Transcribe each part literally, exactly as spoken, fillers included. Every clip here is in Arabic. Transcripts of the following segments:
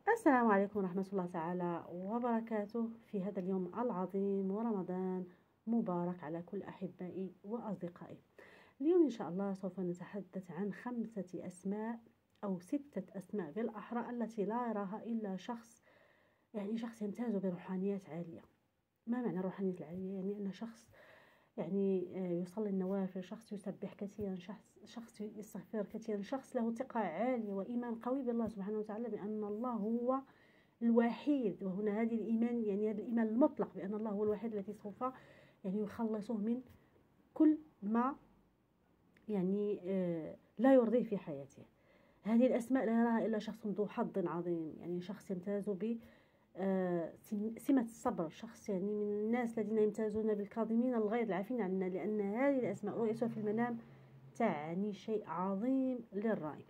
السلام عليكم ورحمة الله تعالى وبركاته في هذا اليوم العظيم ورمضان مبارك على كل أحبائي وأصدقائي. اليوم إن شاء الله سوف نتحدث عن خمسة أسماء أو ستة أسماء بالأحرى التي لا يراها إلا شخص، يعني شخص يمتاز بروحانيات عالية. ما معنى الروحانيات العالية؟ يعني أن شخص يعني يصلي النوافل، شخص يسبح كثيرا، شخص شخص يستغفر كثيرا، شخص له ثقة عالية وإيمان قوي بالله سبحانه وتعالى بأن الله هو الوحيد. وهنا هذه الإيمان يعني هذا الإيمان المطلق بأن الله هو الوحيد الذي سوف يعني يخلصه من كل ما يعني آه لا يرضيه في حياته. هذه الأسماء لا يراها إلا شخص ذو حظ عظيم، يعني شخص يمتاز ب آه سمة الصبر، شخص يعني من الناس الذين يمتازون بالكاظمين الغيظ العافين عنا، لأن هذه الأسماء رؤيتها في المنام تعني شيء عظيم للرأي.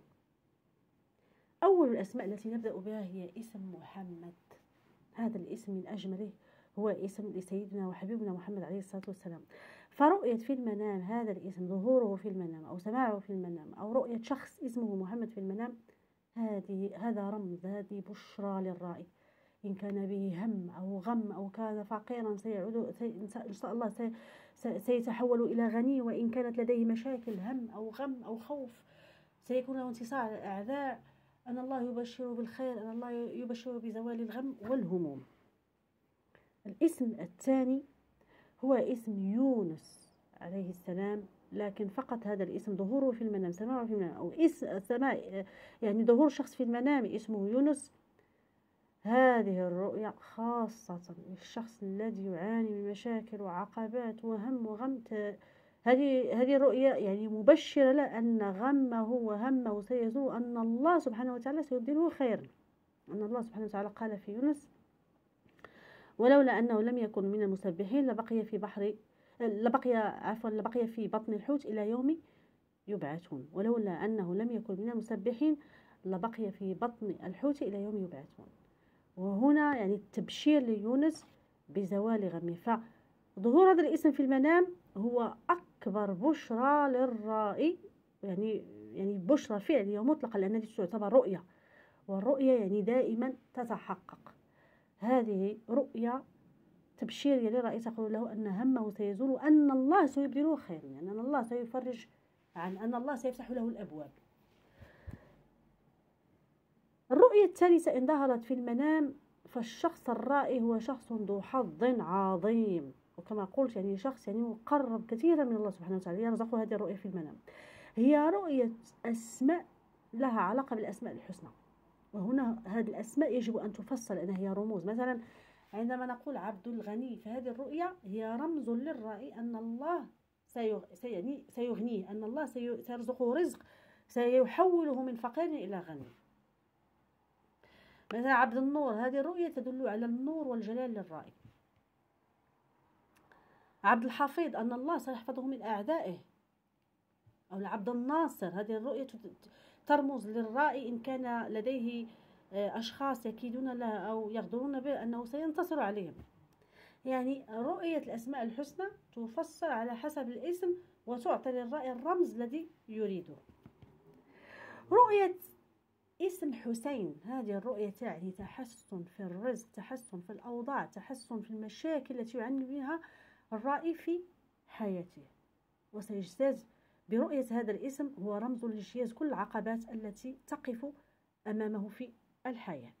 أول الأسماء التي نبدأ بها هي اسم محمد. هذا الاسم من أجمله، هو اسم لسيدنا وحبيبنا محمد عليه الصلاة والسلام. فرؤية في المنام هذا الاسم، ظهوره في المنام أو سماعه في المنام أو رؤية شخص اسمه محمد في المنام، هذه هذا رمز، هذه بشرى للرائي. إن كان به هم أو غم أو كان فقيرا سيعود سي إن شاء الله سي سيتحول إلى غني، وإن كانت لديه مشاكل هم أو غم أو خوف سيكون له انتصار على الأعداء. أن الله يبشر بالخير، أن الله يبشر بزوال الغم والهموم. الاسم الثاني هو اسم يونس عليه السلام، لكن فقط هذا الاسم ظهوره في المنام، سماعه في المنام أو اسم سماع يعني ظهور شخص في المنام اسمه يونس، هذه الرؤيا خاصة للشخص الذي يعاني من مشاكل وعقبات وهم وغم. هذه هذه الرؤيا يعني مبشرة له أن غمه وهمه سيزول، أن الله سبحانه وتعالى سيبدله خيرا. أن الله سبحانه وتعالى قال في يونس: ولولا أنه لم يكن من المسبحين لبقي في بحر لبقي عفوا لبقي في بطن الحوت إلى يوم يبعثون. ولولا أنه لم يكن من المسبحين لبقي في بطن الحوت إلى يوم يبعثون. وهنا يعني التبشير ليونس بزوال غمه. فظهور هذا الاسم في المنام هو أكبر بشرى للرائي، يعني يعني بشرى فعلية ومطلقة، لأن هذه تعتبر رؤية، والرؤية يعني دائما تتحقق. هذه رؤيا تبشير للرائي تقول له أن همه سيزول، وأن الله سيبدله خيرا، يعني أن الله سيفرج عن أن الله سيفتح له الأبواب. الرؤية الثالثة إن ظهرت في المنام فالشخص الرائي هو شخص ذو حظ عظيم، وكما قلت يعني شخص يعني مقرب كثيرا من الله سبحانه وتعالى يرزقه هذه الرؤية في المنام. هي رؤية أسماء لها علاقة بالأسماء الحسنى، وهنا هذه الأسماء يجب أن تفصل لأنها هي رموز. مثلا عندما نقول عبد الغني، فهذه الرؤية هي رمز للرائي أن الله يعني سيغنيه، أن الله سيرزقه رزق سيحوله من فقير إلى غني. مثلا عبد النور، هذه الرؤية تدل على النور والجلال للرائي. عبد الحفيظ، أن الله سيحفظه من أعدائه. أو عبد الناصر، هذه الرؤية ترمز للرائي إن كان لديه أشخاص يكيدون له أو يغدرون به أنه سينتصر عليهم. يعني رؤية الأسماء الحسنى تفسر على حسب الاسم وتعطي للرائي الرمز الذي يريده. رؤية اسم حسين، هذه الرؤية تعني تحسن في الرزق، تحسن في الأوضاع، تحسن في المشاكل التي يعاني منها الرائي في حياته، وسيجتاز برؤية هذا الاسم، هو رمز لاجتياز كل العقبات التي تقف أمامه في الحياة.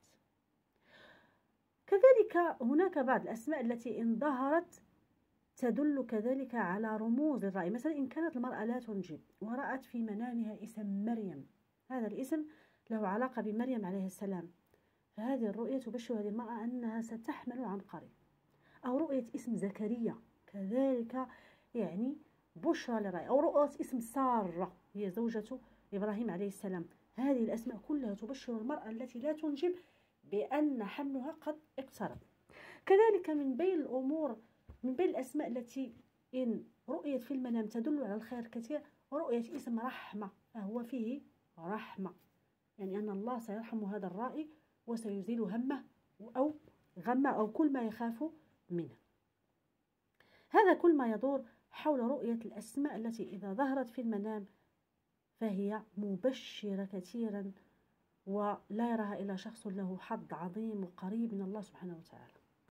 كذلك هناك بعض الأسماء التي إن ظهرت تدل كذلك على رموز الرأي. مثلا إن كانت المرأة لا تنجب ورأت في منامها اسم مريم، هذا الاسم له علاقة بمريم عليه السلام، فهذه الرؤية تبشر هذه المرأة أنها ستحمل عن قريب. أو رؤية اسم زكريا كذلك يعني بشرى للرأي. أو رؤية اسم سارة، هي زوجة إبراهيم عليه السلام. هذه الأسماء كلها تبشر المرأة التي لا تنجب بأن حملها قد اقترب. كذلك من بين الأمور من بين الأسماء التي إن رؤيت في المنام تدل على الخير كثير، ورؤية اسم رحمة، فهو فيه رحمة، يعني أن الله سيرحم هذا الرائي وسيزيل همه أو غمه أو كل ما يخاف منه. هذا كل ما يدور حول رؤية الأسماء التي إذا ظهرت في المنام فهي مبشرة كثيرا ولا يراها إلا شخص له حظ عظيم وقريب من الله سبحانه وتعالى.